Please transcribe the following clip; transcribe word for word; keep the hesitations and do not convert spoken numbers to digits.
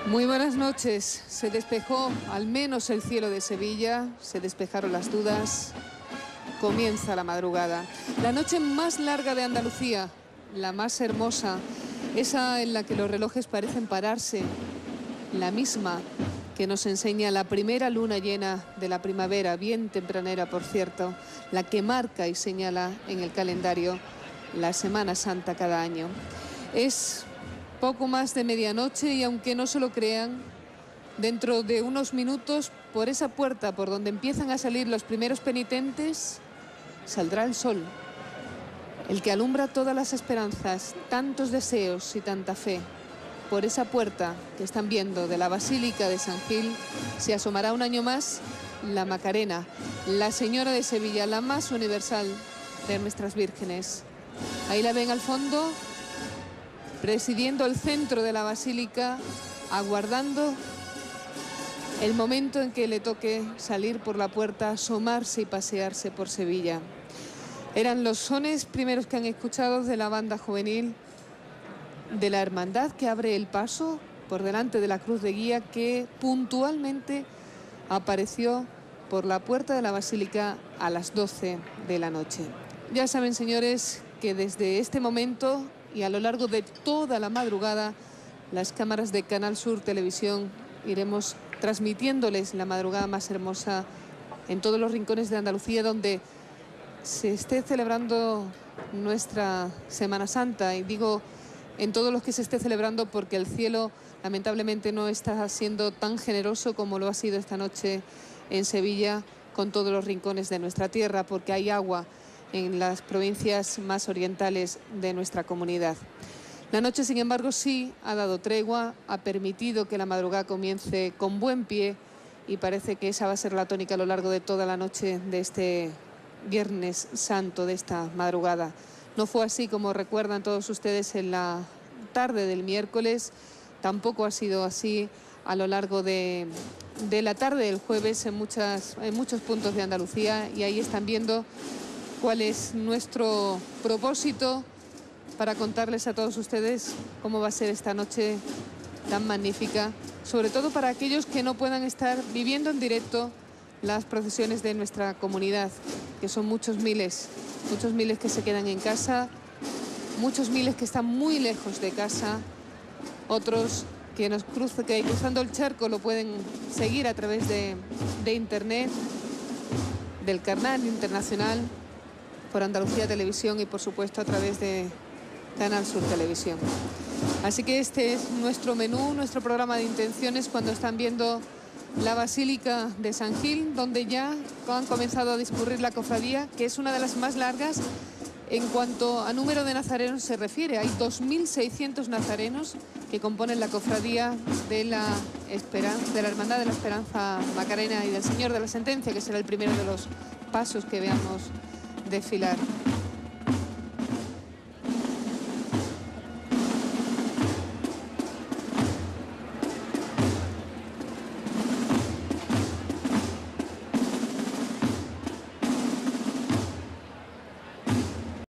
Muy buenas noches. Se despejó al menos el cielo de Sevilla, se despejaron las dudas. Comienza la madrugada. La noche más larga de Andalucía, la más hermosa, esa en la que los relojes parecen pararse, la misma que nos enseña la primera luna llena de la primavera, bien tempranera por cierto, la que marca y señala en el calendario la Semana Santa cada año. Es poco más de medianoche y aunque no se lo crean, dentro de unos minutos, por esa puerta por donde empiezan a salir los primeros penitentes, saldrá el sol, el que alumbra todas las esperanzas, tantos deseos y tanta fe. Por esa puerta que están viendo de la Basílica de San Gil se asomará un año más la Macarena, la Señora de Sevilla, la más universal de nuestras vírgenes. Ahí la ven al fondo, presidiendo el centro de la Basílica, aguardando el momento en que le toque salir por la puerta, asomarse y pasearse por Sevilla. Eran los sones primeros que han escuchado de la banda juvenil de la hermandad que abre el paso por delante de la cruz de guía que puntualmente apareció por la puerta de la Basílica a las doce de la noche. Ya saben, señores, que desde este momento y a lo largo de toda la madrugada, las cámaras de Canal Sur Televisión iremos transmitiéndoles la madrugada más hermosa en todos los rincones de Andalucía donde se esté celebrando nuestra Semana Santa. Y digo en todos los que se esté celebrando porque el cielo lamentablemente no está siendo tan generoso como lo ha sido esta noche en Sevilla con todos los rincones de nuestra tierra, porque hay agua en las provincias más orientales de nuestra comunidad. La noche, sin embargo, sí ha dado tregua, ha permitido que la madrugada comience con buen pie y parece que esa va a ser la tónica a lo largo de toda la noche de este Viernes Santo, de esta madrugada. No fue así, como recuerdan todos ustedes, en la tarde del miércoles, tampoco ha sido así a lo largo de, de la tarde del jueves en, muchas, en muchos puntos de Andalucía, y ahí están viendo cuál es nuestro propósito para contarles a todos ustedes cómo va a ser esta noche tan magnífica, sobre todo para aquellos que no puedan estar viviendo en directo las procesiones de nuestra comunidad, que son muchos miles, muchos miles que se quedan en casa, muchos miles que están muy lejos de casa, otros que nos cruzan, que cruzando el charco lo pueden seguir a través de, de internet, del canal internacional, por Andalucía Televisión y por supuesto a través de Canal Sur Televisión. Así que este es nuestro menú, nuestro programa de intenciones cuando están viendo la Basílica de San Gil, donde ya han comenzado a discurrir la cofradía, que es una de las más largas en cuanto a número de nazarenos se refiere. Hay dos mil seiscientos nazarenos que componen la cofradía de la Esperanza, de la Hermandad de la Esperanza Macarena y del Señor de la Sentencia, que será el primero de los pasos que veamos desfilar.